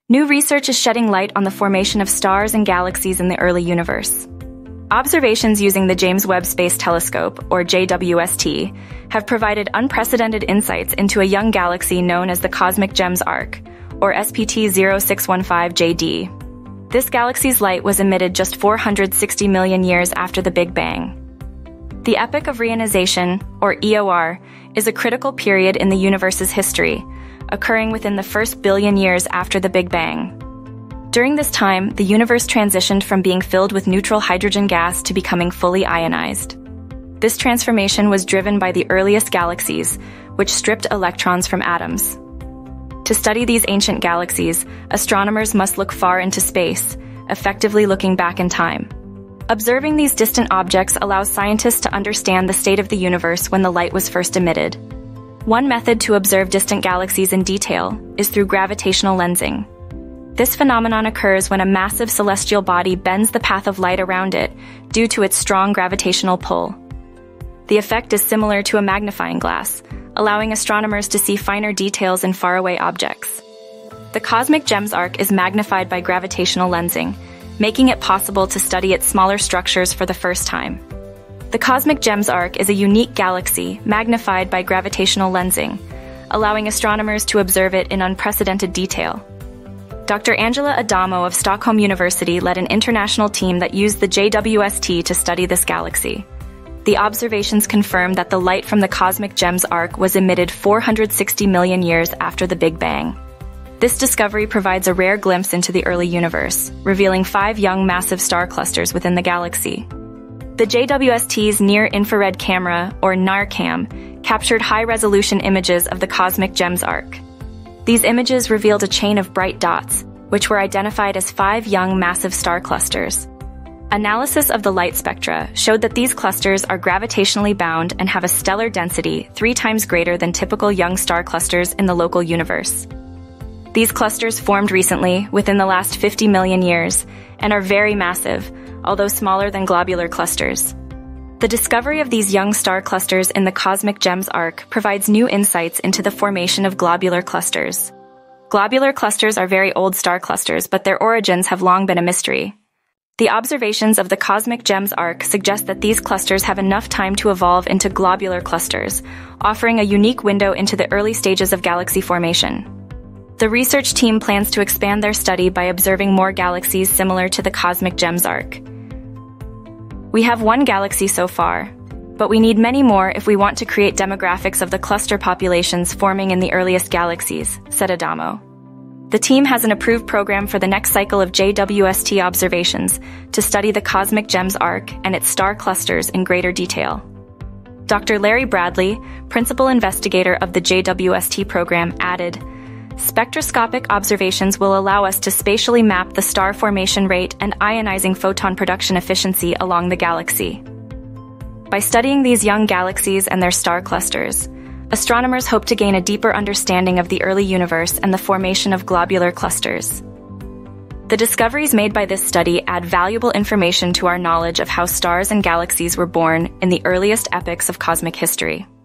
New research is shedding light on the formation of stars and galaxies in the early universe. Observations using the James Webb Space Telescope, or JWST, have provided unprecedented insights into a young galaxy known as the Cosmic Gems Arc, or SPT 0615JD. This galaxy's light was emitted just 460 million years after the Big Bang. The Epoch of Reionization, or EOR, is a critical period in the universe's history, occurring within the first billion years after the Big Bang. During this time, the universe transitioned from being filled with neutral hydrogen gas to becoming fully ionized. This transformation was driven by the earliest galaxies, which stripped electrons from atoms. To study these ancient galaxies, astronomers must look far into space, effectively looking back in time. Observing these distant objects allows scientists to understand the state of the universe when the light was first emitted. One method to observe distant galaxies in detail is through gravitational lensing. This phenomenon occurs when a massive celestial body bends the path of light around it due to its strong gravitational pull. The effect is similar to a magnifying glass, allowing astronomers to see finer details in faraway objects. The Cosmic Gems Arc is magnified by gravitational lensing, making it possible to study its smaller structures for the first time. The Cosmic Gems Arc is a unique galaxy magnified by gravitational lensing, allowing astronomers to observe it in unprecedented detail. Dr. Angela Adamo of Stockholm University led an international team that used the JWST to study this galaxy. The observations confirm that the light from the Cosmic Gems Arc was emitted 460 million years after the Big Bang. This discovery provides a rare glimpse into the early universe, revealing 5 young massive star clusters within the galaxy. The JWST's near-infrared camera, or NIRCam, captured high-resolution images of the Cosmic Gems Arc. These images revealed a chain of bright dots, which were identified as 5 young massive star clusters. Analysis of the light spectra showed that these clusters are gravitationally bound and have a stellar density 3 times greater than typical young star clusters in the local universe. These clusters formed recently, within the last 50 million years, and are very massive, although smaller than globular clusters. The discovery of these young star clusters in the Cosmic Gems Arc provides new insights into the formation of globular clusters. Globular clusters are very old star clusters, but their origins have long been a mystery. The observations of the Cosmic Gems Arc suggest that these clusters have enough time to evolve into globular clusters, offering a unique window into the early stages of galaxy formation. The research team plans to expand their study by observing more galaxies similar to the Cosmic Gems Arc. We have 1 galaxy so far, but we need many more if we want to create demographics of the cluster populations forming in the earliest galaxies, said Adamo. The team has an approved program for the next cycle of JWST observations to study the Cosmic Gems Arc and its star clusters in greater detail. Dr. Larry Bradley, principal investigator of the JWST program, added, "Spectroscopic observations will allow us to spatially map the star formation rate and ionizing photon production efficiency along the galaxy." By studying these young galaxies and their star clusters, astronomers hope to gain a deeper understanding of the early universe and the formation of globular clusters. The discoveries made by this study add valuable information to our knowledge of how stars and galaxies were born in the earliest epochs of cosmic history.